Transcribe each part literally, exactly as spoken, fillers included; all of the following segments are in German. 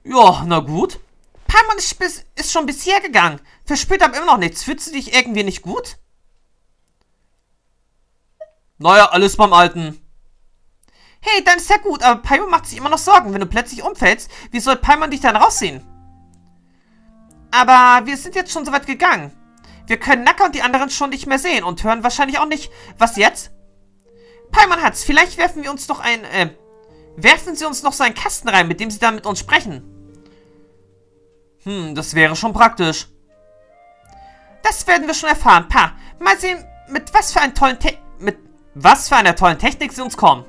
Ja, na gut. Paimon ist, bis, ist schon bisher gegangen. Verspürt aber immer noch nichts. Fühlst du dich irgendwie nicht gut? Naja, alles beim Alten. Hey, dann ist ja gut, aber Paimon macht sich immer noch Sorgen. Wenn du plötzlich umfällst, wie soll Paimon dich dann rausziehen? Aber wir sind jetzt schon so weit gegangen. Wir können Nacker und die anderen schon nicht mehr sehen und hören wahrscheinlich auch nicht. Was jetzt? Paimon hat's. Vielleicht werfen wir uns doch ein, äh, werfen sie uns noch so einen Kasten rein, mit dem sie dann mit uns sprechen. Hm, das wäre schon praktisch. Das werden wir schon erfahren. Pa, mal sehen, mit was für einen tollen Te mit was für einer tollen Technik sie uns kommen.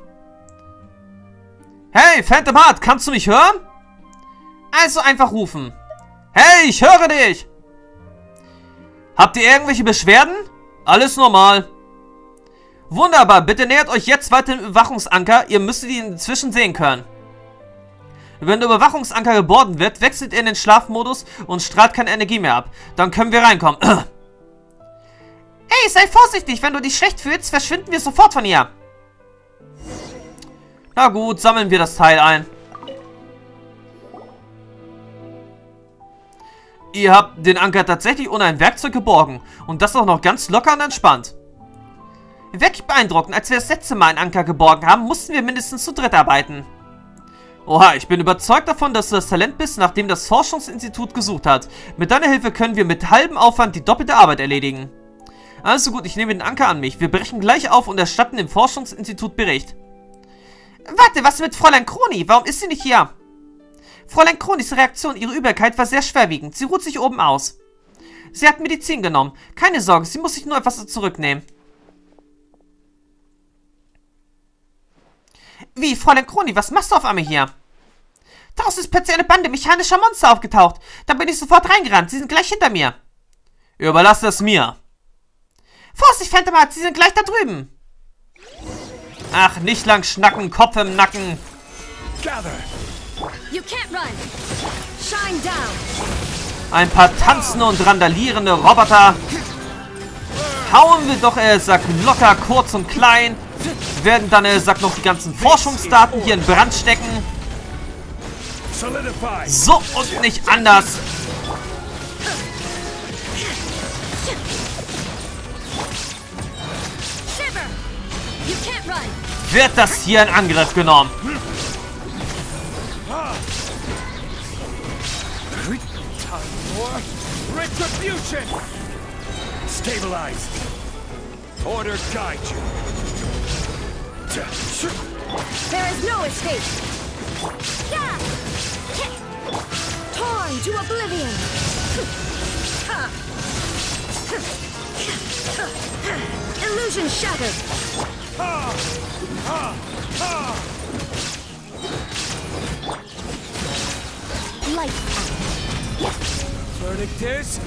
Hey, Phantom Heart, kannst du mich hören? Also einfach rufen. Hey, ich höre dich! Habt ihr irgendwelche Beschwerden? Alles normal. Wunderbar, bitte nähert euch jetzt weiter dem Überwachungsanker. Ihr müsstet ihn inzwischen sehen können. Wenn der Überwachungsanker geborgen wird, wechselt ihr in den Schlafmodus und strahlt keine Energie mehr ab. Dann können wir reinkommen. Hey, sei vorsichtig, wenn du dich schlecht fühlst, verschwinden wir sofort von hier. Na gut, sammeln wir das Teil ein. Ihr habt den Anker tatsächlich ohne ein Werkzeug geborgen. Und das auch noch ganz locker und entspannt. Wirklich beeindruckend. Als wir das letzte Mal einen Anker geborgen haben, mussten wir mindestens zu dritt arbeiten. Oha, ich bin überzeugt davon, dass du das Talent bist, nach dem das Forschungsinstitut gesucht hat. Mit deiner Hilfe können wir mit halbem Aufwand die doppelte Arbeit erledigen. Also gut, ich nehme den Anker an mich. Wir brechen gleich auf und erstatten dem Forschungsinstitut Bericht. Warte, was mit Fräulein Kroni? Warum ist sie nicht hier? Fräulein Kronis Reaktion, ihre Übelkeit war sehr schwerwiegend. Sie ruht sich oben aus. Sie hat Medizin genommen. Keine Sorge, sie muss sich nur etwas zurücknehmen. Wie, Fräulein Kroni, was machst du auf einmal hier? Draußen ist plötzlich eine Bande mechanischer Monster aufgetaucht. Da bin ich sofort reingerannt. Sie sind gleich hinter mir. Überlass das mir. Vorsicht, Phantom Heart, sie sind gleich da drüben. Ach, nicht lang schnacken, Kopf im Nacken. Ein paar tanzende und randalierende Roboter. Hauen wir doch, er sagt, locker, kurz und klein. Werden dann, er sagt, noch die ganzen Forschungsdaten hier in Brand stecken. So und nicht anders. Wird das hier in Angriff genommen? Stabilize. Order guide you. There is no escape. Torn to oblivion. Illusion shattered. Light out. Verdict is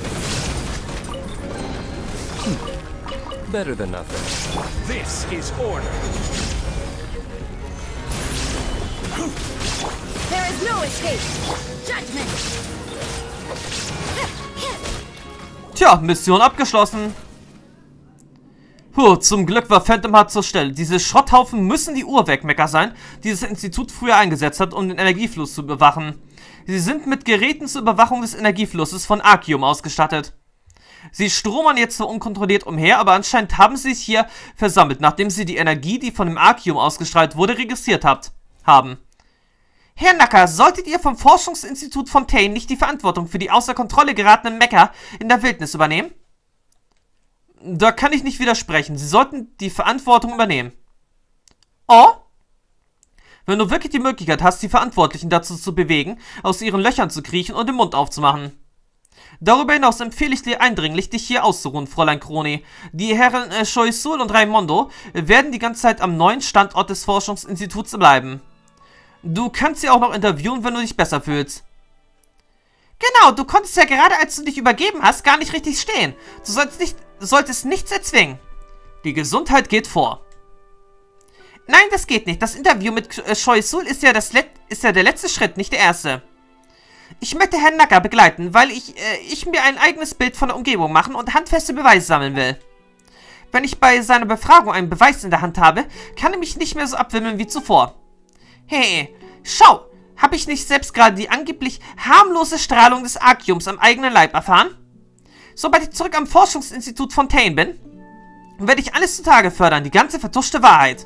better than nothing. this is order. There is no escape. Judgment. Tja, Mission abgeschlossen. Puh, zum Glück war Phantom Heart zur Stelle. Diese Schrotthaufen müssen die Uhrwerkmecker sein, die das Institut früher eingesetzt hat, um den Energiefluss zu überwachen. Sie sind mit Geräten zur Überwachung des Energieflusses von Arceum ausgestattet. Sie stromern jetzt so unkontrolliert umher, aber anscheinend haben sie sich hier versammelt, nachdem sie die Energie, die von dem Arceum ausgestrahlt wurde, registriert habt, haben. Herr Nacker, solltet ihr vom Forschungsinstitut Fontaine nicht die Verantwortung für die außer Kontrolle geratenen Mecker in der Wildnis übernehmen? Da kann ich nicht widersprechen. Sie sollten die Verantwortung übernehmen. Oh? Wenn du wirklich die Möglichkeit hast, die Verantwortlichen dazu zu bewegen, aus ihren Löchern zu kriechen und den Mund aufzumachen. Darüber hinaus empfehle ich dir eindringlich, dich hier auszuruhen, Fräulein Kroni. Die Herren äh, Choisul und Raimondo werden die ganze Zeit am neuen Standort des Forschungsinstituts bleiben. Du kannst sie auch noch interviewen, wenn du dich besser fühlst. Genau, du konntest ja gerade, als du dich übergeben hast, gar nicht richtig stehen. Du solltest, nicht, du solltest nichts erzwingen. Die Gesundheit geht vor. Nein, das geht nicht. Das Interview mit äh, Choisul ist ja, das Let ist ja der letzte Schritt, nicht der erste. Ich möchte Herrn Nacker begleiten, weil ich, äh, ich mir ein eigenes Bild von der Umgebung machen und handfeste Beweise sammeln will. Wenn ich bei seiner Befragung einen Beweis in der Hand habe, kann er mich nicht mehr so abwimmeln wie zuvor. Hey, schau! Habe ich nicht selbst gerade die angeblich harmlose Strahlung des Arceums am eigenen Leib erfahren? Sobald ich zurück am Forschungsinstitut Fontaine bin, werde ich alles zutage fördern, die ganze vertuschte Wahrheit.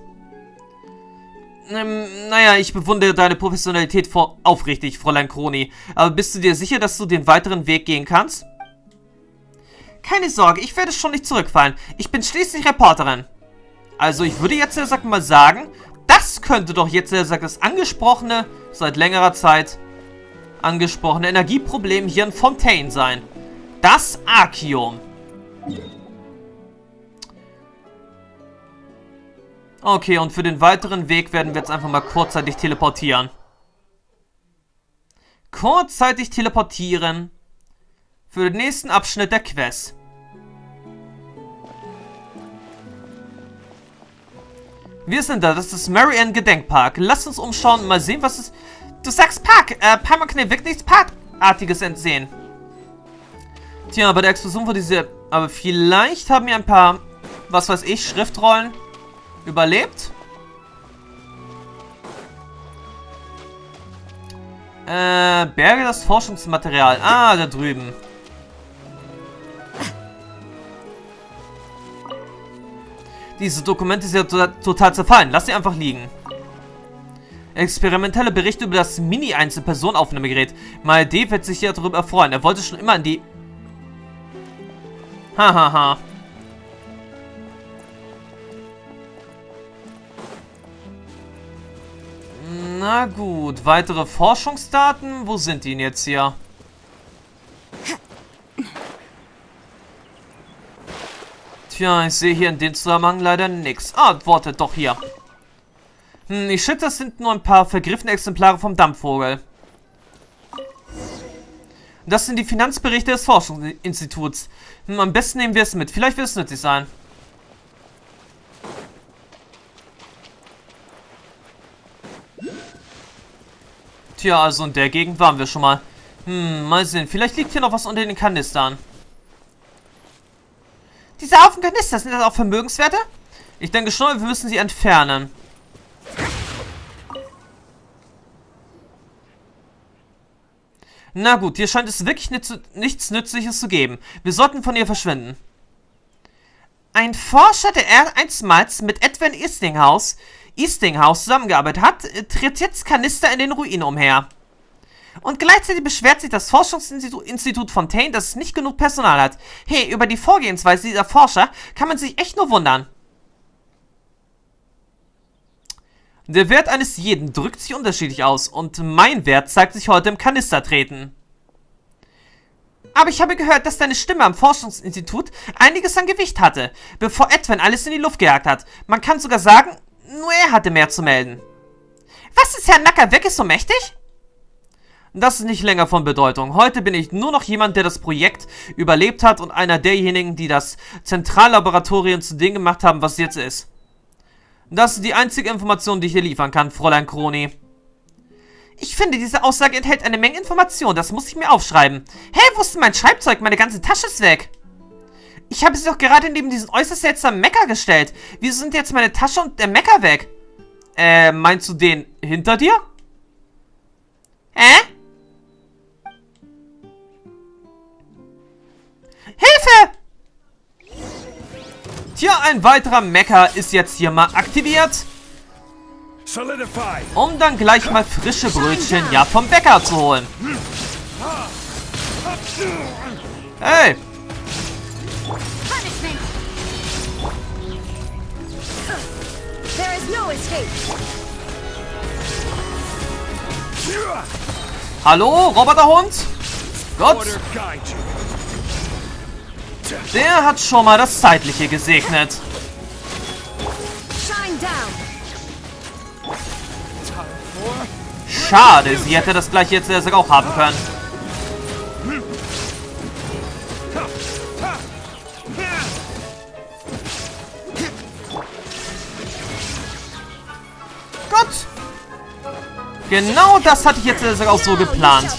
Ähm, naja, ich bewundere deine Professionalität vor aufrichtig, Fräulein Kroni. Aber bist du dir sicher, dass du den weiteren Weg gehen kannst? Keine Sorge, ich werde schon nicht zurückfallen. Ich bin schließlich Reporterin. Also ich würde jetzt, sag mal, sagen, das könnte doch jetzt, sag das angesprochene, seit längerer Zeit angesprochene Energieproblem hier in Fontaine sein. Das Arceum. Okay, und für den weiteren Weg werden wir jetzt einfach mal kurzzeitig teleportieren. Kurzzeitig teleportieren. Für den nächsten Abschnitt der Quest. Wir sind da, das ist Marianne Gedenkpark. Lass uns umschauen und mal sehen, was es... Du sagst Park, äh, Paimon kann wirklich nichts Parkartiges entsehen. Tja, bei der Explosion wurde diese... Aber vielleicht haben wir ein paar, was weiß ich, Schriftrollen überlebt. Äh, berge das Forschungsmaterial. Ah, da drüben. Diese Dokumente sind ja to total zerfallen. Lass sie einfach liegen. Experimentelle Berichte über das Mini-Einzelpersonenaufnahmegerät. Maede wird sich ja darüber freuen. Er wollte schon immer an die... Hahaha. Ha, ha. Na gut, weitere Forschungsdaten. Wo sind die denn jetzt hier? Tja, ich sehe hier in dem Zusammenhang leider nichts. Ah, Worte, doch hier. Hm, ich schätze, das sind nur ein paar vergriffene Exemplare vom Dampfvogel. Das sind die Finanzberichte des Forschungsinstituts. Hm, am besten nehmen wir es mit. Vielleicht wird es nützlich sein. Tja, also in der Gegend waren wir schon mal. Hm, mal sehen. Vielleicht liegt hier noch was unter den Kanistern. Diese Haufen Kanister, sind das auch Vermögenswerte? Ich denke schon, wir müssen sie entfernen. Na gut, hier scheint es wirklich nichts Nützliches zu geben. Wir sollten von ihr verschwinden. Ein Forscher, der einstmals mit Edwin Eastinghouse, Eastinghouse zusammengearbeitet hat, tritt jetzt Kanister in den Ruinen umher. Und gleichzeitig beschwert sich das Forschungsinstitut Fontaine, dass es nicht genug Personal hat. Hey, über die Vorgehensweise dieser Forscher kann man sich echt nur wundern. Der Wert eines jeden drückt sich unterschiedlich aus und mein Wert zeigt sich heute im Kanistertreten. Aber ich habe gehört, dass deine Stimme am Forschungsinstitut einiges an Gewicht hatte, bevor Edwin alles in die Luft gejagt hat. Man kann sogar sagen, nur er hatte mehr zu melden. Was ist Herr Nacker weg ist so mächtig? Das ist nicht länger von Bedeutung. Heute bin ich nur noch jemand, der das Projekt überlebt hat und einer derjenigen, die das Zentrallaboratorium zu dem gemacht haben, was es jetzt ist. Das ist die einzige Information, die ich dir liefern kann, Fräulein Kroni. Ich finde, diese Aussage enthält eine Menge Informationen. Das muss ich mir aufschreiben. Hey, wo ist denn mein Schreibzeug? Meine ganze Tasche ist weg. Ich habe sie doch gerade neben diesen äußerst seltsamen Mecker gestellt. Wieso sind jetzt meine Tasche und der Mecker weg? Äh, meinst du den hinter dir? Hä? Hilfe! Tja, ein weiterer Mecker ist jetzt hier mal aktiviert. Um dann gleich mal frische Brötchen ja vom Bäcker zu holen. Hey! Hallo, Roboterhund? Gott! Der hat schon mal das Zeitliche gesegnet. Schade, sie hätte das gleich jetzt auch haben können. Gut. Genau das hatte ich jetzt auch so geplant.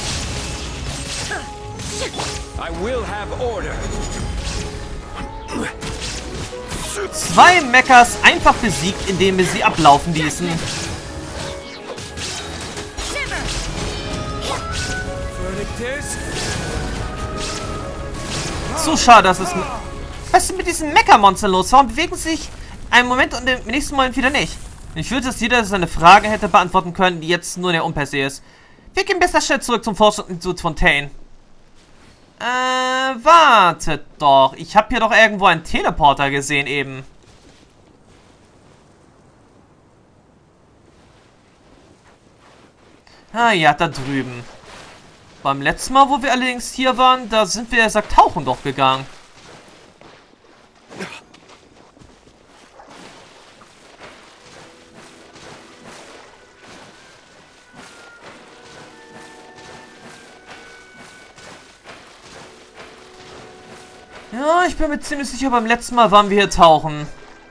Zwei Mechas einfach besiegt, indem wir sie ablaufen ließen. Zu schade, dass es... Was ist denn mit diesen Mecha-Monstern los? Warum bewegen sie sich einen Moment und im nächsten Moment wieder nicht? Ich würde, dass jeder seine Frage hätte beantworten können, die jetzt nur in der Unperse ist. Wir gehen besser schnell zurück zum Forschungsinstitut Fontaine. Äh, wartet doch. Ich habe hier doch irgendwo einen Teleporter gesehen eben. Ah ja, da drüben. Beim letzten Mal, wo wir allerdings hier waren, da sind wir, er sagt, tauchen doch gegangen. Ja, ich bin mir ziemlich sicher, beim letzten Mal waren wir hier tauchen.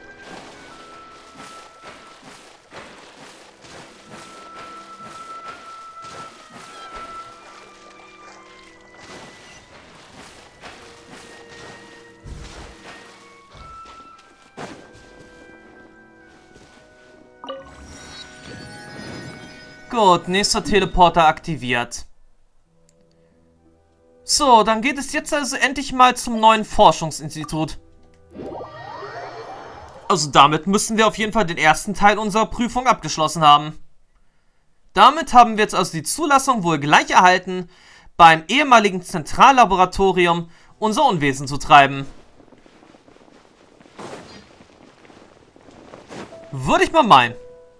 Gut, nächster Teleporter aktiviert. So, dann geht es jetzt also endlich mal zum neuen Forschungsinstitut. Also damit müssen wir auf jeden Fall den ersten Teil unserer Prüfung abgeschlossen haben. Damit haben wir jetzt also die Zulassung wohl gleich erhalten, beim ehemaligen Zentrallaboratorium unser Unwesen zu treiben. Würde ich mal meinen.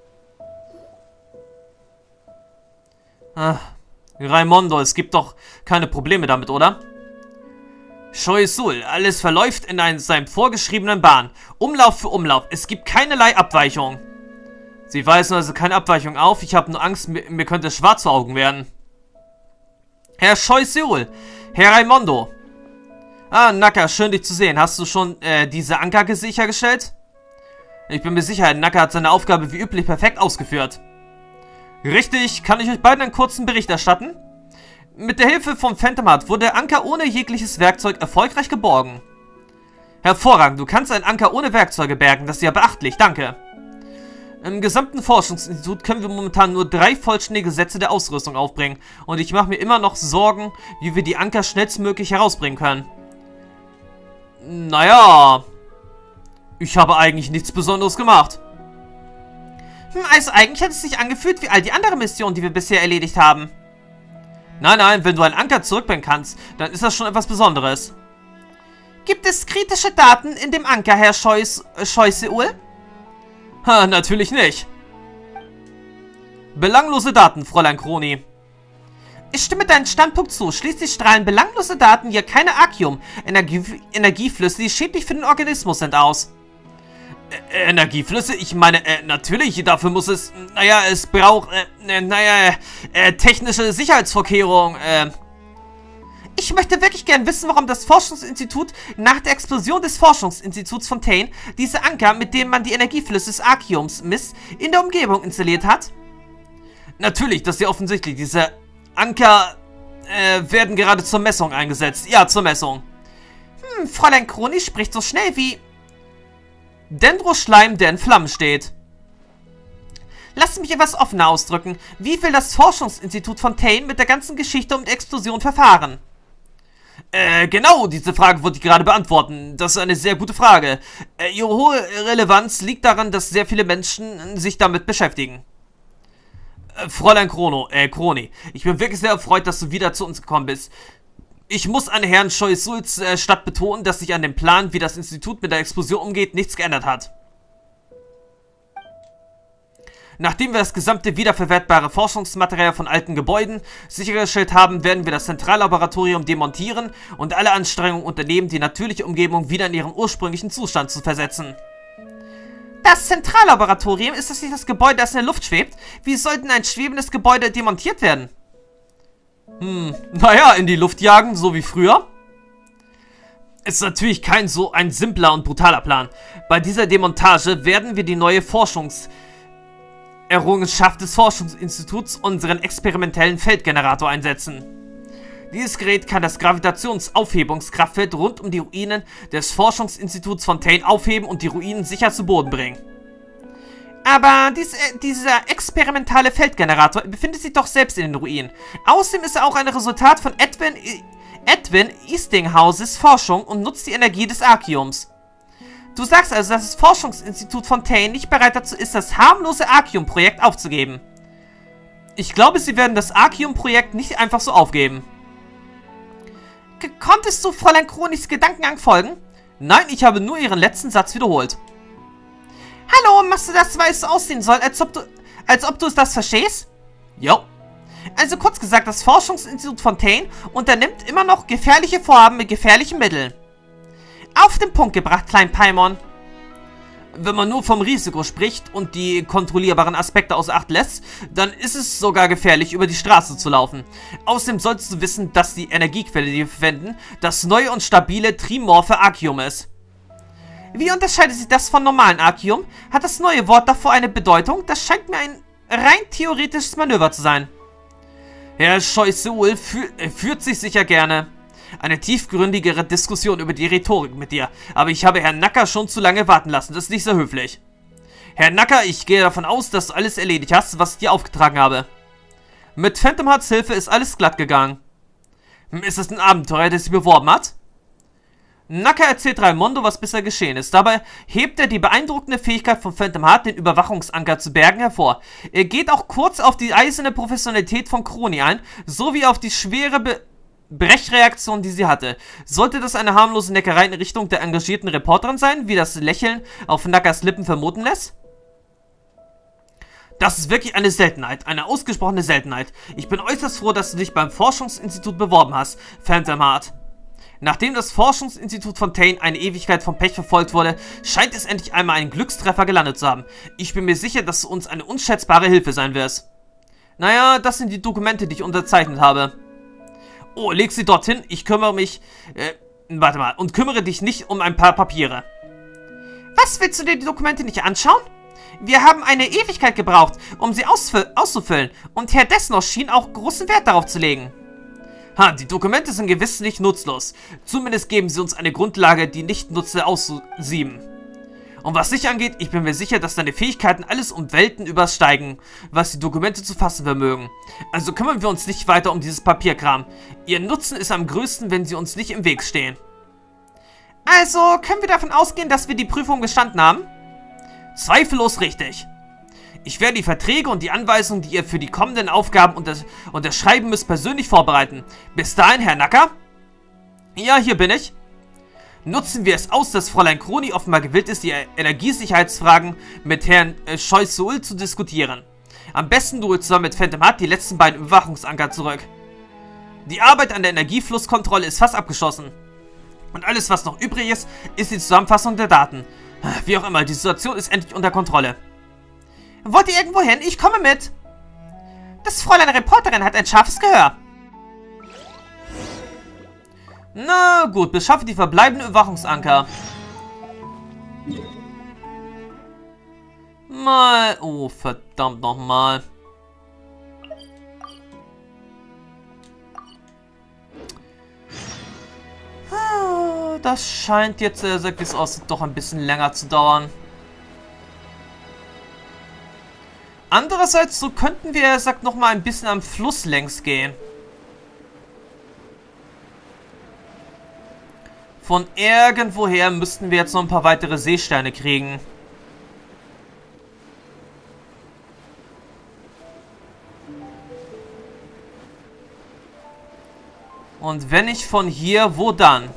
Ah, Raimondo, es gibt doch keine Probleme damit, oder? Choisul, alles verläuft in ein, seinem vorgeschriebenen Bahn. Umlauf für Umlauf. Es gibt keinerlei Abweichung. Sie weisen also keine Abweichung auf. Ich habe nur Angst, mir, mir könnte schwarz vor Augen werden. Herr Choisul, Herr Raimondo. Ah, Naka, schön dich zu sehen. Hast du schon äh, diese Anker sichergestellt? Ich bin mir sicher, Naka hat seine Aufgabe wie üblich perfekt ausgeführt. Richtig, kann ich euch beiden einen kurzen Bericht erstatten? Mit der Hilfe von Phantom Heart wurde der Anker ohne jegliches Werkzeug erfolgreich geborgen. Hervorragend, du kannst einen Anker ohne Werkzeuge bergen, das ist ja beachtlich, danke. Im gesamten Forschungsinstitut können wir momentan nur drei vollständige Sätze der Ausrüstung aufbringen und ich mache mir immer noch Sorgen, wie wir die Anker schnellstmöglich herausbringen können. Naja, ich habe eigentlich nichts Besonderes gemacht. Hm, also eigentlich hat es sich angefühlt wie all die anderen Missionen, die wir bisher erledigt haben. Nein, nein, wenn du einen Anker zurückbringen kannst, dann ist das schon etwas Besonderes. Gibt es kritische Daten in dem Anker, Herr Choisul? Ha, natürlich nicht. Belanglose Daten, Fräulein Kroni. Ich stimme deinen Standpunkt zu. Schließlich strahlen belanglose Daten hier keine Arceum-Energieflüsse, die schädlich für den Organismus sind, aus. Äh, Energieflüsse? Ich meine, äh, natürlich, dafür muss es, naja, es braucht, äh, naja, äh, technische Sicherheitsvorkehrungen, äh. Ich möchte wirklich gern wissen, warum das Forschungsinstitut nach der Explosion des Forschungsinstituts Fontaine diese Anker, mit denen man die Energieflüsse des Arceums misst, in der Umgebung installiert hat. Natürlich, das ist ja offensichtlich. Diese Anker, äh, werden gerade zur Messung eingesetzt. Ja, zur Messung. Hm, Fräulein Kroni spricht so schnell wie Dendroschleim, der in Flammen steht. Lasst mich etwas offener ausdrücken. Wie will das Forschungsinstitut Fontaine mit der ganzen Geschichte um die Explosion verfahren? Äh, genau, diese Frage wollte ich gerade beantworten. Das ist eine sehr gute Frage. Äh, ihre hohe Relevanz liegt daran, dass sehr viele Menschen sich damit beschäftigen. Äh, Fräulein Chrono, äh, Kroni, ich bin wirklich sehr erfreut, dass du wieder zu uns gekommen bist. Ich muss an Herrn Choisuls äh, Stadt betonen, dass sich an dem Plan, wie das Institut mit der Explosion umgeht, nichts geändert hat. Nachdem wir das gesamte wiederverwertbare Forschungsmaterial von alten Gebäuden sichergestellt haben, werden wir das Zentrallaboratorium demontieren und alle Anstrengungen unternehmen, die natürliche Umgebung wieder in ihren ursprünglichen Zustand zu versetzen. Das Zentrallaboratorium, ist das nicht das Gebäude, das in der Luft schwebt? Wie soll denn ein schwebendes Gebäude demontiert werden? Hm, naja, in die Luft jagen, so wie früher. Ist natürlich kein so ein simpler und brutaler Plan. Bei dieser Demontage werden wir die neue Forschungserrungenschaft des Forschungsinstituts, unseren experimentellen Feldgenerator, einsetzen. Dieses Gerät kann das Gravitationsaufhebungskraftfeld rund um die Ruinen des Forschungsinstituts Fontaine aufheben und die Ruinen sicher zu Boden bringen. Aber dies, äh, dieser experimentale Feldgenerator befindet sich doch selbst in den Ruinen. Außerdem ist er auch ein Resultat von Edwin Edwin Eastinghouses Forschung und nutzt die Energie des Arceums. Du sagst also, dass das Forschungsinstitut Fontaine nicht bereit dazu ist, das harmlose Arceum-Projekt aufzugeben. Ich glaube, sie werden das Arceum-Projekt nicht einfach so aufgeben. K- Konntest du Fräulein Chronis Gedankengang folgen? Nein, ich habe nur ihren letzten Satz wiederholt. Hallo, machst du das, weil es so aussehen soll, als ob du, als ob du es das verstehst? Jo. Also kurz gesagt, das Forschungsinstitut Fontaine unternimmt immer noch gefährliche Vorhaben mit gefährlichen Mitteln. Auf den Punkt gebracht, Klein Paimon. Wenn man nur vom Risiko spricht und die kontrollierbaren Aspekte außer Acht lässt, dann ist es sogar gefährlich, über die Straße zu laufen. Außerdem solltest du wissen, dass die Energiequelle, die wir verwenden, das neue und stabile trimorphe Arceum ist. Wie unterscheidet sich das von normalen Arceum? Hat das neue Wort davor eine Bedeutung? Das scheint mir ein rein theoretisches Manöver zu sein. Herr Choi-Seul fü äh, führt sich sicher gerne eine tiefgründigere Diskussion über die Rhetorik mit dir, aber ich habe Herrn Nacker schon zu lange warten lassen, das ist nicht sehr höflich. Herr Nacker, ich gehe davon aus, dass du alles erledigt hast, was ich dir aufgetragen habe. Mit Phantom Hearts Hilfe ist alles glatt gegangen. Ist es ein Abenteuer, das sie beworben hat? Nacker erzählt Raimondo, was bisher geschehen ist. Dabei hebt er die beeindruckende Fähigkeit von Phantom Heart, den Überwachungsanker zu bergen, hervor. Er geht auch kurz auf die eiserne Professionalität von Chroni ein, sowie auf die schwere Be Brechreaktion, die sie hatte. Sollte das eine harmlose Neckerei in Richtung der engagierten Reporterin sein, wie das Lächeln auf Nackers Lippen vermuten lässt? Das ist wirklich eine Seltenheit, eine ausgesprochene Seltenheit. Ich bin äußerst froh, dass du dich beim Forschungsinstitut beworben hast, Phantom Heart. Nachdem das Forschungsinstitut Fontaine eine Ewigkeit vom Pech verfolgt wurde, scheint es endlich einmal einen Glückstreffer gelandet zu haben. Ich bin mir sicher, dass du uns eine unschätzbare Hilfe sein wirst. Naja, das sind die Dokumente, die ich unterzeichnet habe. Oh, leg sie dorthin, ich kümmere mich, äh, warte mal, und kümmere dich nicht um ein paar Papiere. Was, willst du dir die Dokumente nicht anschauen? Wir haben eine Ewigkeit gebraucht, um sie auszufüllen, und Herr Desnos schien auch großen Wert darauf zu legen. Ha, die Dokumente sind gewisslich nutzlos. Zumindest geben sie uns eine Grundlage, die nicht nutze auszusieben. Und was dich angeht, ich bin mir sicher, dass deine Fähigkeiten alles um Welten übersteigen, was die Dokumente zu fassen vermögen. Also kümmern wir uns nicht weiter um dieses Papierkram. Ihr Nutzen ist am größten, wenn sie uns nicht im Weg stehen. Also, können wir davon ausgehen, dass wir die Prüfung bestanden haben? Zweifellos richtig. Ich werde die Verträge und die Anweisungen, die ihr für die kommenden Aufgaben untersch unterschreiben müsst, persönlich vorbereiten. Bis dahin, Herr Nacker? Ja, hier bin ich. Nutzen wir es aus, dass Fräulein Chroni offenbar gewillt ist, die Energiesicherheitsfragen mit Herrn äh, Choi-Seul zu diskutieren. Am besten du holst zusammen mit Phantom Heart die letzten beiden Überwachungsanker zurück. Die Arbeit an der Energieflusskontrolle ist fast abgeschlossen. Und alles, was noch übrig ist, ist die Zusammenfassung der Daten. Wie auch immer, die Situation ist endlich unter Kontrolle. Wollt ihr irgendwo hin? Ich komme mit. Das Fräulein Reporterin hat ein scharfes Gehör. Na gut, beschaffe die verbleibenden Überwachungsanker. Mal... Oh, verdammt nochmal. Das scheint jetzt, äh, sagt wie es aussieht, doch ein bisschen länger zu dauern. Andererseits, so könnten wir, er sagt, nochmal ein bisschen am Fluss längs gehen. Von irgendwoher müssten wir jetzt noch ein paar weitere Seesterne kriegen. Und wenn nicht von hier, wo dann?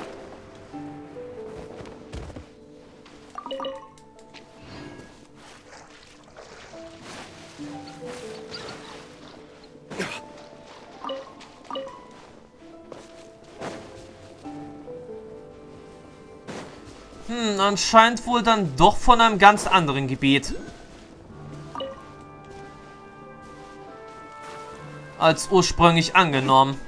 Hm, anscheinend wohl dann doch von einem ganz anderen Gebiet. Als ursprünglich angenommen.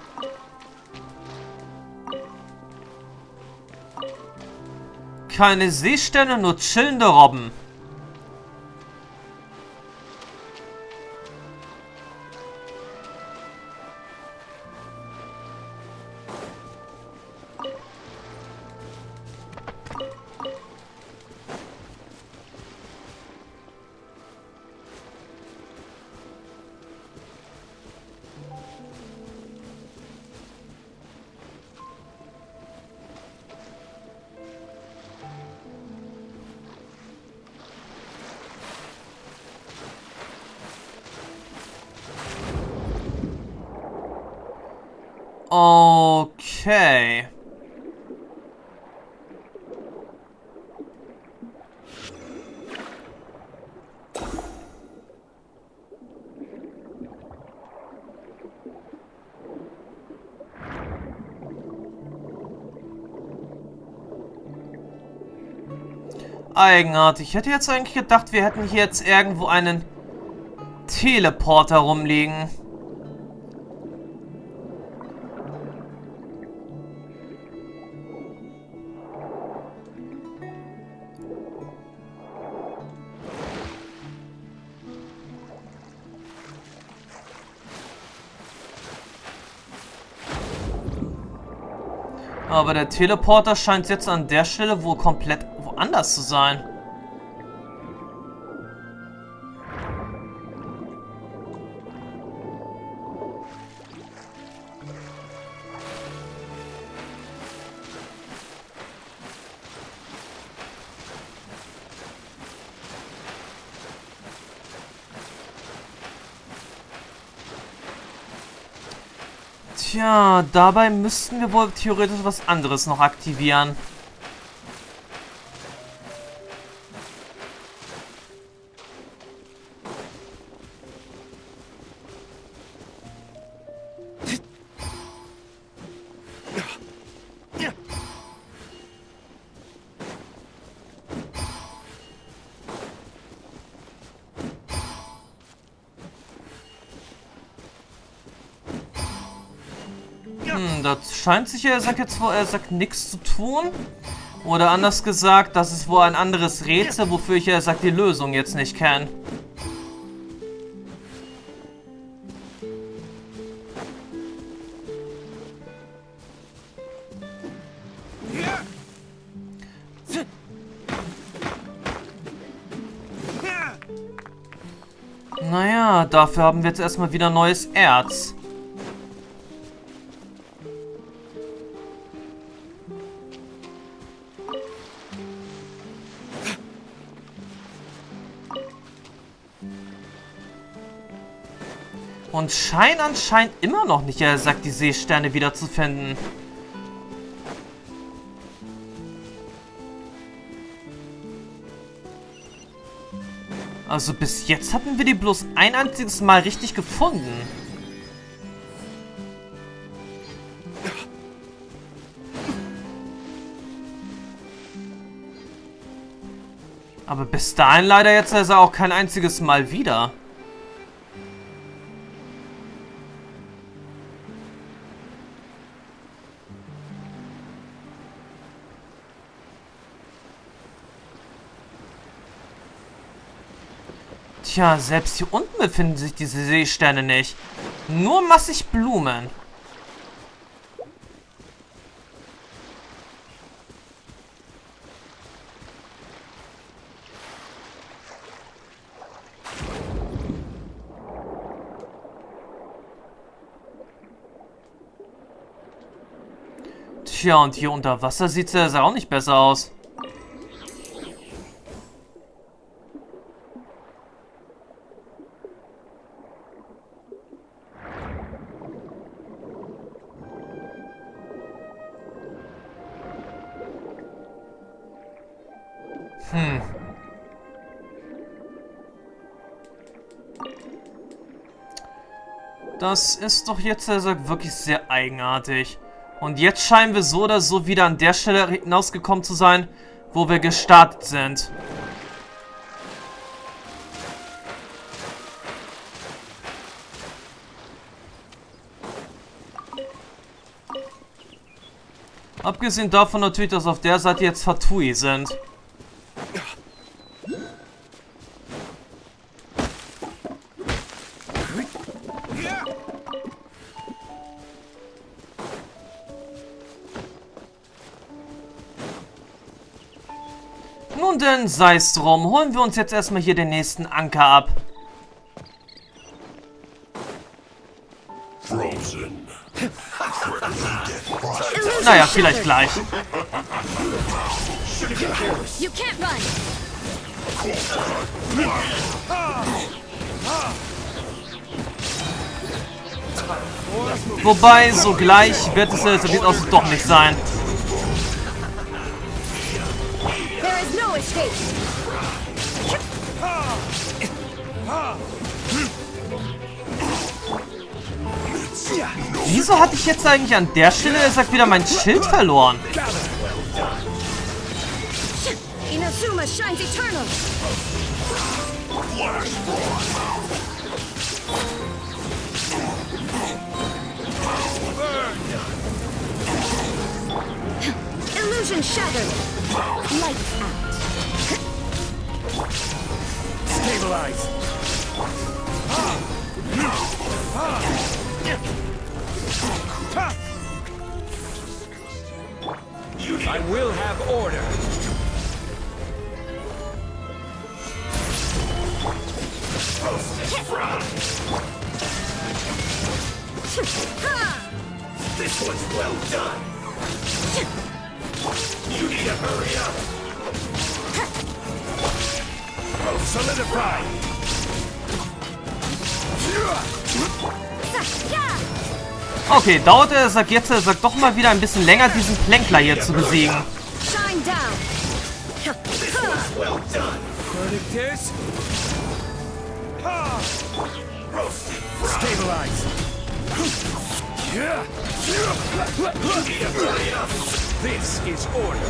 Keine Seesterne, nur chillende Robben. Okay. Eigenartig. Ich hätte jetzt eigentlich gedacht, wir hätten hier jetzt irgendwo einen Teleporter rumliegen. Aber der Teleporter scheint jetzt an der Stelle wohl komplett woanders zu sein. Tja, dabei müssten wir wohl theoretisch was anderes noch aktivieren. Hm, das scheint sich, er sagt jetzt wohl, er sagt nichts zu tun. Oder anders gesagt, das ist wohl ein anderes Rätsel, wofür ich, er sagt, die Lösung jetzt nicht kenne. Naja, dafür haben wir jetzt erstmal wieder neues Erz. Und scheinen anscheinend immer noch nicht, er sagt, die Seesterne wiederzufinden. Also bis jetzt hatten wir die bloß ein einziges Mal richtig gefunden. Aber bis dahin leider jetzt also auch kein einziges Mal wieder. Tja, selbst hier unten befinden sich diese Seesterne nicht. Nur massig Blumen. Tja, und hier unter Wasser sieht es ja auch nicht besser aus. Hm. Das ist doch jetzt also wirklich sehr eigenartig. Und jetzt scheinen wir so oder so wieder an der Stelle hinausgekommen zu sein, wo wir gestartet sind. Abgesehen davon natürlich, dass auf der Seite jetzt Fatui sind. Nun denn, sei es drum. Holen wir uns jetzt erstmal hier den nächsten Anker ab. Frozen. Naja, vielleicht gleich. You can't run. Wobei, so gleich wird es jetzt wird also doch nicht sein. There is no escape. Wieso hatte ich jetzt eigentlich an der Stelle, er sagt, wieder mein Schild verloren? Inazuma shines eternal. Illusion shattered. Lights out. Stabilize. I will have order. This one's well done. You need to hurry up. Solidify. Okay, dauert er, sagt jetzt, er sagt doch mal wieder ein bisschen länger, diesen Plänkler hier zu besiegen. Shine down. Well done. Verdict Stabilize. This is order.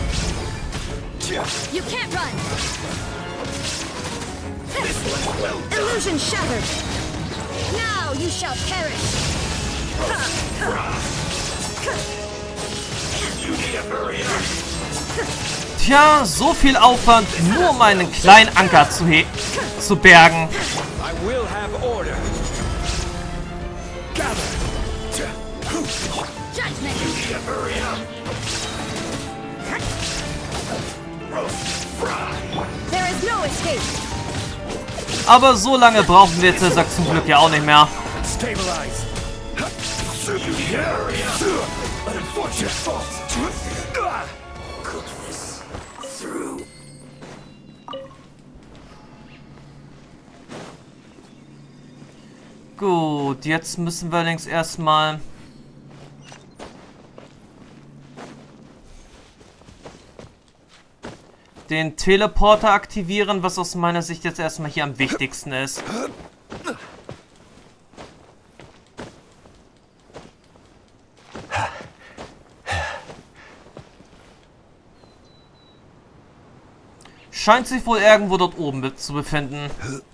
You can't run. This one's well done. Illusion shattered. Now you shall perish. You need to hurry up. Tja, so viel Aufwand, nur um einen kleinen Anker zu, he zu bergen. I will have order. Gather. Judgment. You need to hurry up. Roast fry. There is no escape. Aber so lange brauchen wir jetzt, er sagt zum Glück ja auch nicht mehr. Stabilize. You need to hurry up. An unfortunate fault. Cook this through. Gut, jetzt müssen wir allerdings erstmal den Teleporter aktivieren, was aus meiner Sicht jetzt erstmal hier am wichtigsten ist. Scheint sich wohl irgendwo dort oben zu befinden.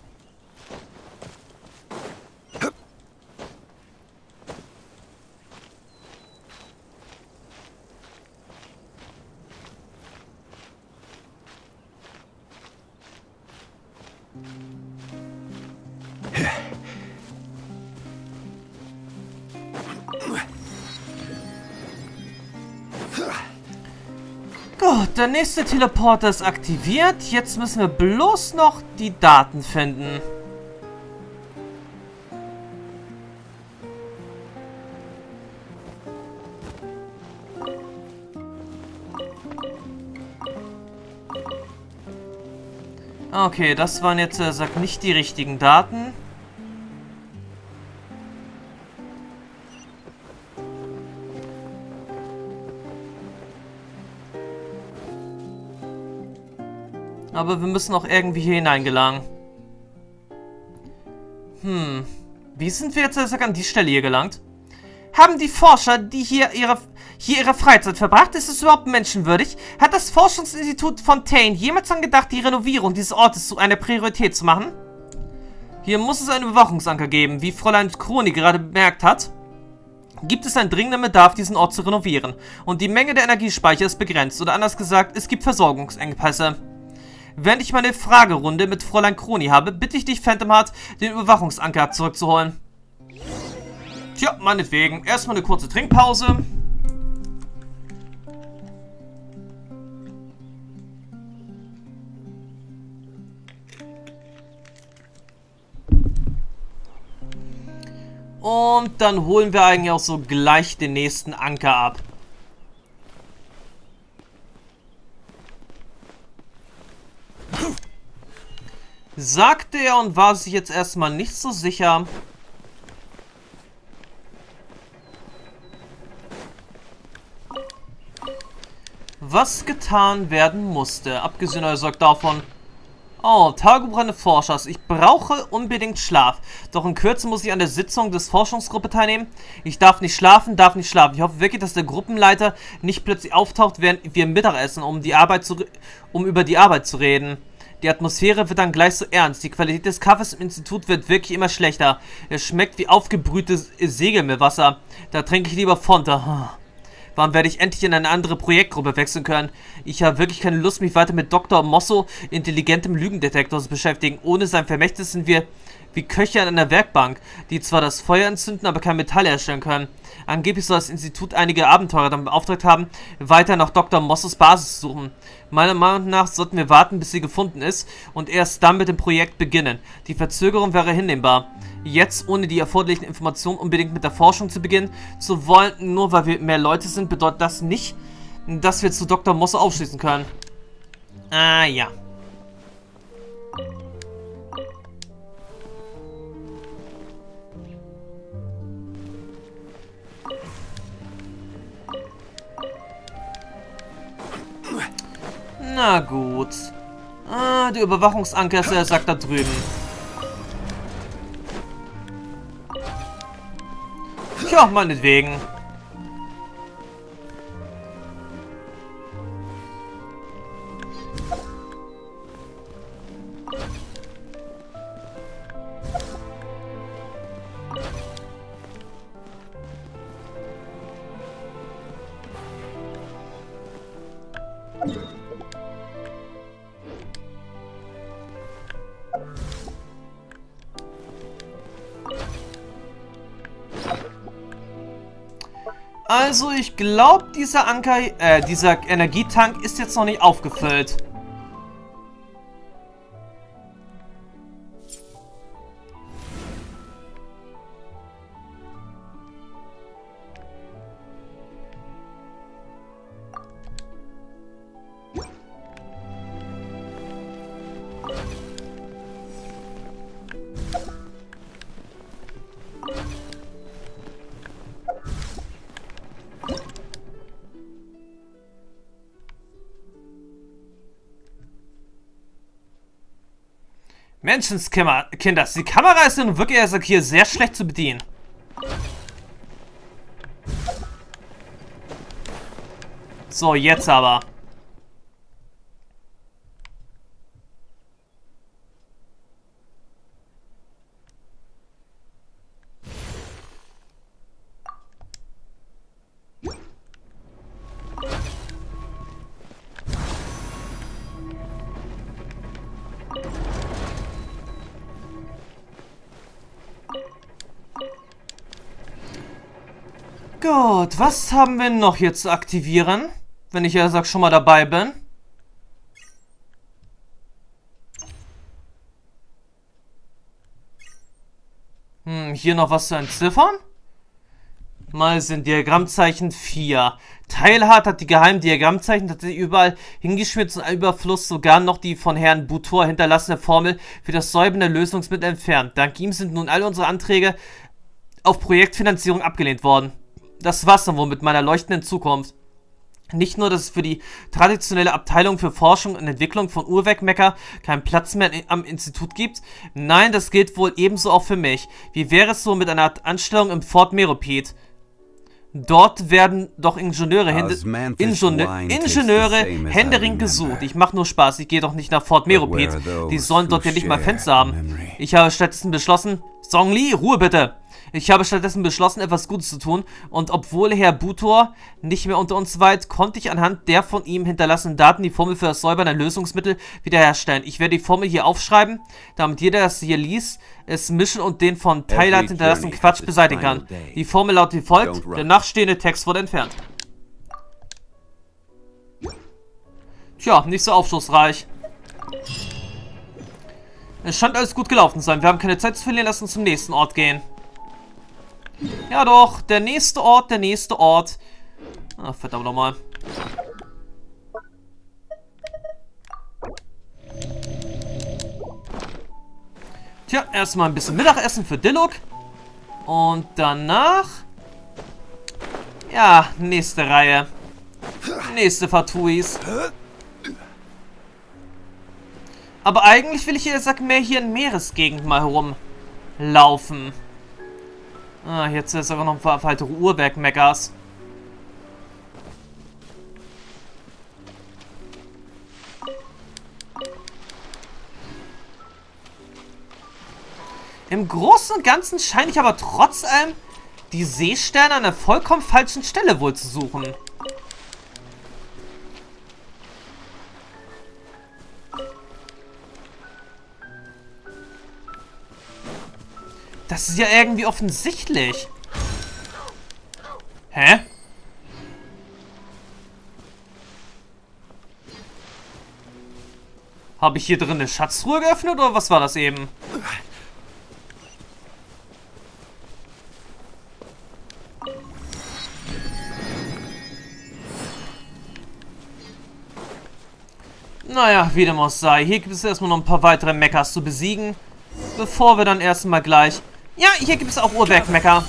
Gut, der nächste Teleporter ist aktiviert. Jetzt müssen wir bloß noch die Daten finden. Okay, das waren jetzt, er sagt, nicht die richtigen Daten. Aber wir müssen auch irgendwie hier hineingelangen. Hm. Wie sind wir jetzt also an die Stelle hier gelangt? Haben die Forscher, die hier ihre, hier ihre Freizeit verbracht, ist es überhaupt menschenwürdig? Hat das Forschungsinstitut Fontaine jemals daran gedacht, die Renovierung dieses Ortes zu einer Priorität zu machen? Hier muss es einen Überwachungsanker geben, wie Fräulein Kroni gerade bemerkt hat. Gibt es einen dringenden Bedarf, diesen Ort zu renovieren. Und die Menge der Energiespeicher ist begrenzt, oder anders gesagt, es gibt Versorgungsengpässe. Während ich meine Fragerunde mit Fräulein Kroni habe, bitte ich dich, Phantom Heart, den Überwachungsanker zurückzuholen. Tja, meinetwegen. Erstmal eine kurze Trinkpause. Und dann holen wir eigentlich auch so gleich den nächsten Anker ab. Sagte er und war sich jetzt erstmal nicht so sicher, was getan werden musste. Abgesehen also davon... Oh, Tagebuch eines Forschers. Ich brauche unbedingt Schlaf. Doch in Kürze muss ich an der Sitzung des Forschungsgruppe teilnehmen. Ich darf nicht schlafen, darf nicht schlafen. Ich hoffe wirklich, dass der Gruppenleiter nicht plötzlich auftaucht, während wir Mittagessen, um die Arbeit zu, um über die Arbeit zu reden. Die Atmosphäre wird dann gleich so ernst. Die Qualität des Kaffees im Institut wird wirklich immer schlechter. Es schmeckt wie aufgebrühtes Segelmeerwasser. Da trinke ich lieber Fanta. Wann werde ich endlich in eine andere Projektgruppe wechseln können? Ich habe wirklich keine Lust, mich weiter mit Doktor Mosso, intelligentem Lügendetektor, zu beschäftigen. Ohne sein Vermächtnis sind wir wie Köche an einer Werkbank, die zwar das Feuer entzünden, aber kein Metall herstellen können. Angeblich soll das Institut einige Abenteurer damit beauftragt haben, weiter nach Doktor Mossos Basis zu suchen. Meiner Meinung nach sollten wir warten, bis sie gefunden ist und erst dann mit dem Projekt beginnen. Die Verzögerung wäre hinnehmbar. Jetzt, ohne die erforderlichen Informationen unbedingt mit der Forschung zu beginnen zu wollen, nur weil wir mehr Leute sind, bedeutet das nicht, dass wir zu Doktor Mosso aufschließen können. Ah, ja. Na gut. Ah, der Überwachungsanker ist, er sagt da drüben. Tja, meinetwegen. Also, ich glaube, dieser Anker, äh, dieser Energietank ist jetzt noch nicht aufgefüllt. Menschenskinder, die Kamera ist nun wirklich also hier sehr schlecht zu bedienen. So, jetzt aber. Gut, was haben wir noch hier zu aktivieren? Wenn ich ja sag schon mal dabei bin. Hm, hier noch was zu entziffern? Mal sind Diagrammzeichen vier. Teilhard hat die geheimen Diagrammzeichen tatsächlich überall hingeschmiert, zum Überfluss sogar noch die von Herrn Butor hinterlassene Formel für das säubernde Lösungsmittel entfernt. Dank ihm sind nun alle unsere Anträge auf Projektfinanzierung abgelehnt worden. Das war's dann wohl mit meiner leuchtenden Zukunft. Nicht nur, dass es für die traditionelle Abteilung für Forschung und Entwicklung von Uhrwerkmecker keinen Platz mehr am Institut gibt, nein, das gilt wohl ebenso auch für mich. Wie wäre es so mit einer Anstellung im Fort Meropid? Dort werden doch Ingenieure, Hände, Ingenieur, Ingenieure händeringend gesucht. Ich mache nur Spaß, ich gehe doch nicht nach Fort Meropid. Die sollen dort ja nicht mal Fenster haben. Ich habe stattdessen beschlossen... Song Li, Ruhe bitte! Ich habe stattdessen beschlossen, etwas Gutes zu tun, und obwohl Herr Butor nicht mehr unter uns weilt, konnte ich anhand der von ihm hinterlassenen Daten die Formel für das säubernde Lösungsmittel wiederherstellen. Ich werde die Formel hier aufschreiben, damit jeder, das hier liest, es mischen und den von Teilhard hinterlassenen Quatsch beseitigen kann. Die Formel lautet wie folgt, der nachstehende Text wurde entfernt. Tja, nicht so aufschlussreich. Es scheint alles gut gelaufen zu sein. Wir haben keine Zeit zu verlieren, lass uns zum nächsten Ort gehen. Ja doch, der nächste Ort, der nächste Ort. Ach, verdammt nochmal. Tja, erstmal ein bisschen Mittagessen für Diluc. Und danach... Ja, nächste Reihe. Nächste Fatuis. Aber eigentlich will ich ehrlich gesagt mehr hier in Meeresgegend mal herumlaufen. Ah, jetzt ist aber noch ein paar weitere Uhrwerk-Meckers. Im Großen und Ganzen scheine ich aber trotz allem die Seesterne an der vollkommen falschen Stelle wohl zu suchen. Das ist ja irgendwie offensichtlich. Hä? Habe ich hier drin eine Schatztruhe geöffnet oder was war das eben? Naja, wie dem auch sei. Hier gibt es erstmal noch ein paar weitere Mechas zu besiegen. Bevor wir dann erstmal gleich... Ja, hier gibt es auch Uhrwerk-Mecha.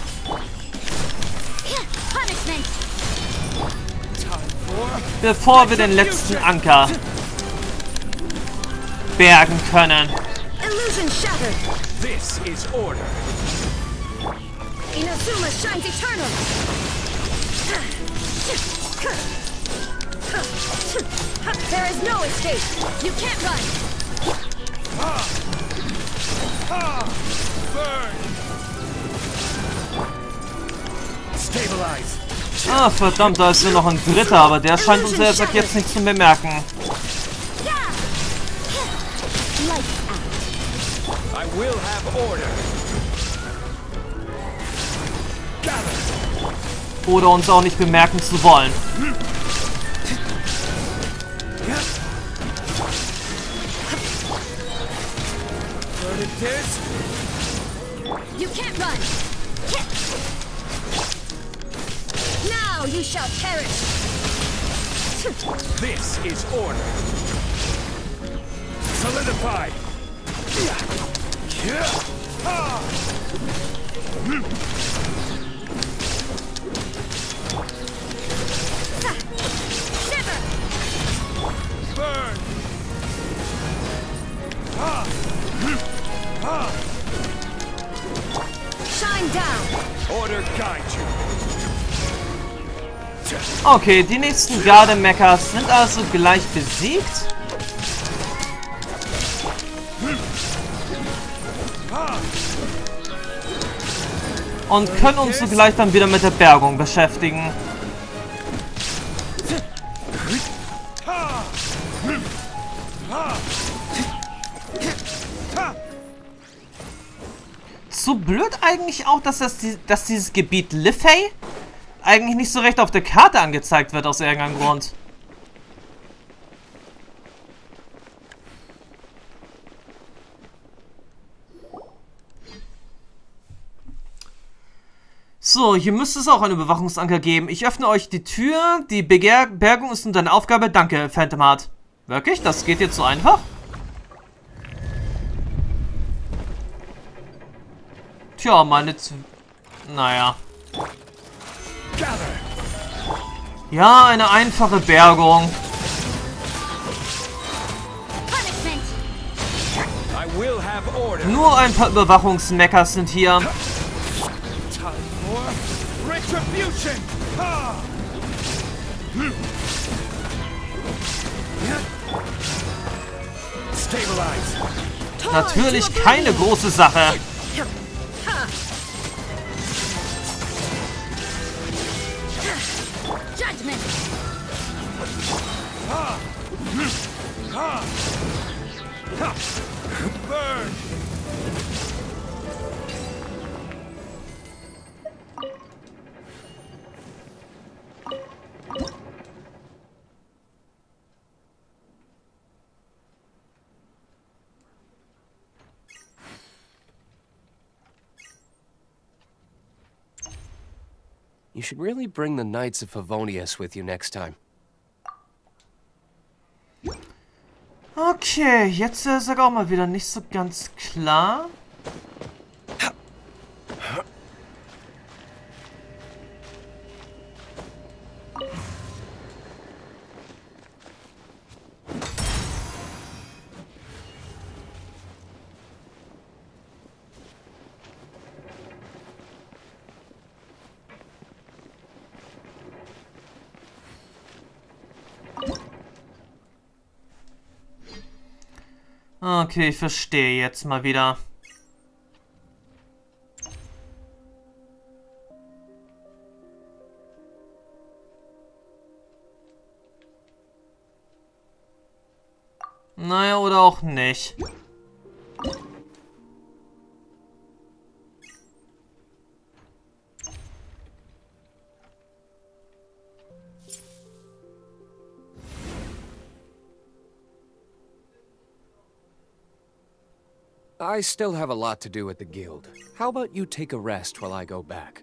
Bevor wir den letzten Anker bergen können. Illusion shattered. This is order. Inazuma shines eternal. There is no escape. You can't run. Burn. Stabilize. Ah, verdammt, da ist nur noch ein dritter, aber der scheint uns jetzt, jetzt nicht zu bemerken. I will have order. Gather. Oder uns auch nicht bemerken zu wollen. Where it is? You can't run. Now you shall perish. This is order. Solidified. Shiver. Burn. Shine down. Order guide you. Okay, die nächsten Garde-Mechas sind also gleich besiegt. Und können uns so gleich dann wieder mit der Bergung beschäftigen. So blöd eigentlich auch, dass, das, dass dieses Gebiet Lifey eigentlich nicht so recht auf der Karte angezeigt wird, aus irgendeinem Grund. So, hier müsste es auch einen Überwachungsanker geben. Ich öffne euch die Tür. Die Beger Bergung ist nun deine Aufgabe. Danke, Phantom Heart. Wirklich? Das geht jetzt so einfach? Tja, meine... Z naja. Ja, eine einfache Bergung. I will have order. Nur ein paar Überwachungsmeckers sind hier. Time for retribution. Ha! Stabilize. Natürlich keine große Sache. Judgment. Burn. You should really bring the Knights of Favonius with you next time. Okay, jetzt ist er auch mal wieder nicht so ganz klar. Okay, ich verstehe jetzt mal wieder. Naja, oder auch nicht. I still have a lot to do at the guild. How about you take a rest while I go back?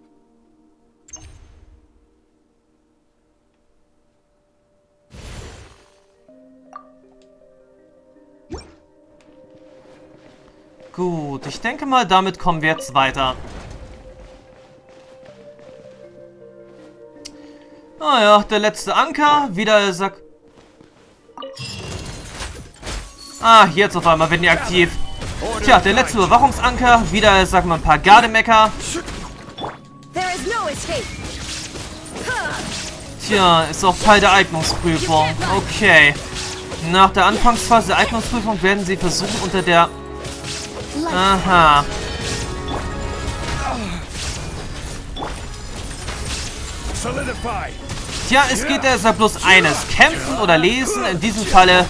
Gut, ich denke mal, damit kommen wir jetzt weiter. Ah ja, der letzte Anker, wieder der Sack. Ah, jetzt auf einmal werden die aktiv. Tja, der letzte Überwachungsanker, wieder, sag mal, ein paar Gardemecker. There is no escape. Tja, ist auch Teil der Eignungsprüfung. Okay. Nach der Anfangsphase der Eignungsprüfung werden sie versuchen, unter der... Aha. Solidify. Tja, es geht deshalb bloß eines. Kämpfen oder lesen, in diesem Falle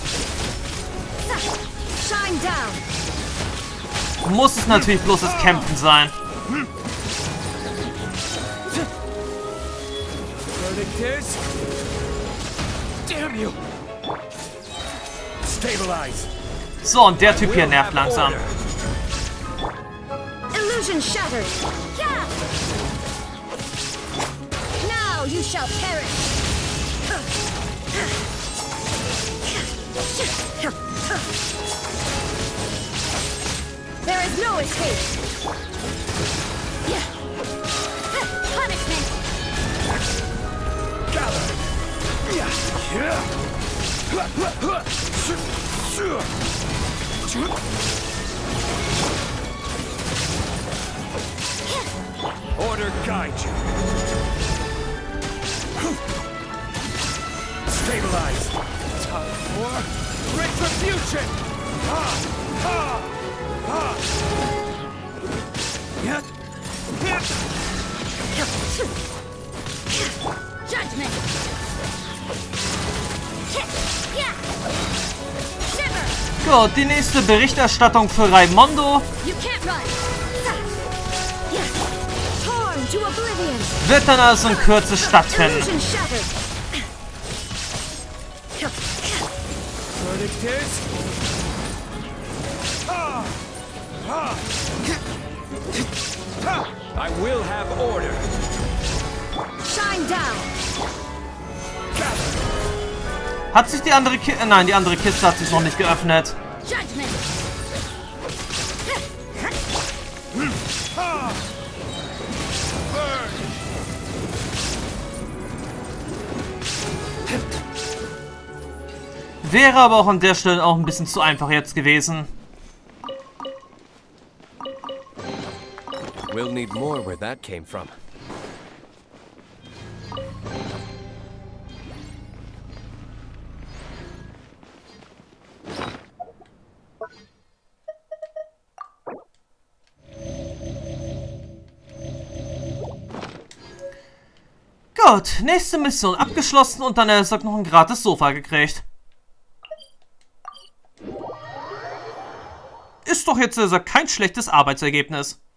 Shine down. muss es natürlich bloß das Kämpfen sein. Verdict is... Damn you! Stabilize. So, und der Typ hier nervt langsam. Illusion shattered. Yeah. Now you shall perish. There is no escape. Yeah. Punishment. Gather. Order guide you. Stabilize. Time for retribution. Ha! Ha! Ha! Yet. Judgment. Yeah. Shiver. Gut, die nächste Berichterstattung für Raimondo You can't run. Yeah. Torn to oblivion. wird dann also in Kürze stattfinden. Illusion shattered. Verdict is... Ha! Ha! Ha! I will have order. Shine down. Hat sich die andere Kiste... Nein, die andere Kiste hat sich noch nicht geöffnet. Judgment. Ha! Burn! Wäre aber auch an der Stelle auch ein bisschen zu einfach jetzt gewesen. We'll need more where that came from. Gut, nächste Mission abgeschlossen und dann er sagt noch ein gratis Sofa gekriegt. Ist doch jetzt also kein schlechtes Arbeitsergebnis.